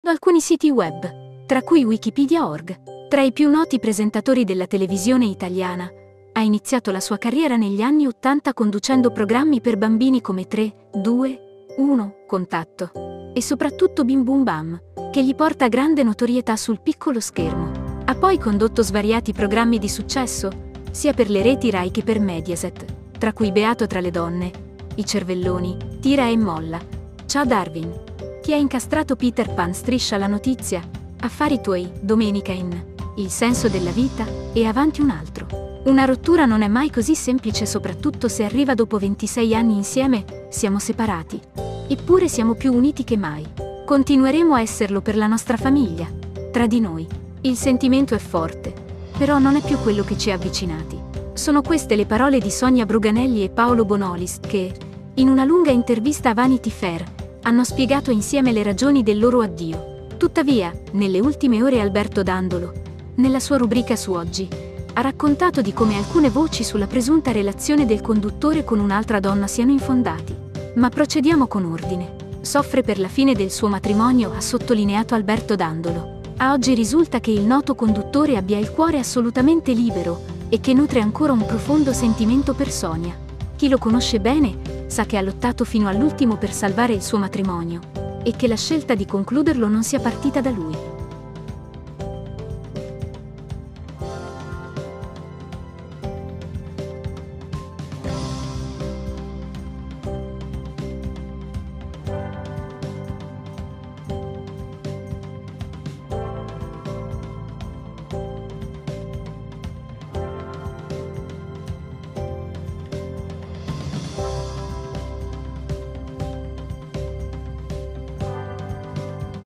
alcuni siti web, tra cui Wikipedia.org. Tra i più noti presentatori della televisione italiana, ha iniziato la sua carriera negli anni '80 conducendo programmi per bambini come 3, 2, 1, Contatto e soprattutto Bim Bum Bam, che gli porta grande notorietà sul piccolo schermo. Ha poi condotto svariati programmi di successo, sia per le reti Rai che per Mediaset, tra cui Beato tra le donne, I cervelloni, Tira e molla, Ciao Darwin, Chi ha incastrato Peter Pan, Striscia la notizia, Affari tuoi, Domenica in Il senso della vita e avanti un altro. Una rottura non è mai così semplice, soprattutto se arriva dopo 26 anni insieme, siamo separati. Eppure siamo più uniti che mai. Continueremo a esserlo per la nostra famiglia. Tra di noi. Il sentimento è forte, però non è più quello che ci ha avvicinati. Sono queste le parole di Sonia Bruganelli e Paolo Bonolis che, in una lunga intervista a Vanity Fair, hanno spiegato insieme le ragioni del loro addio. Tuttavia, nelle ultime ore Alberto Dandolo, nella sua rubrica su Oggi, ha raccontato di come alcune voci sulla presunta relazione del conduttore con un'altra donna siano infondati. Ma procediamo con ordine. Soffre per la fine del suo matrimonio, ha sottolineato Alberto Dandolo. A oggi risulta che il noto conduttore abbia il cuore assolutamente libero e che nutre ancora un profondo sentimento per Sonia. Chi lo conosce bene sa che ha lottato fino all'ultimo per salvare il suo matrimonio e che la scelta di concluderlo non sia partita da lui.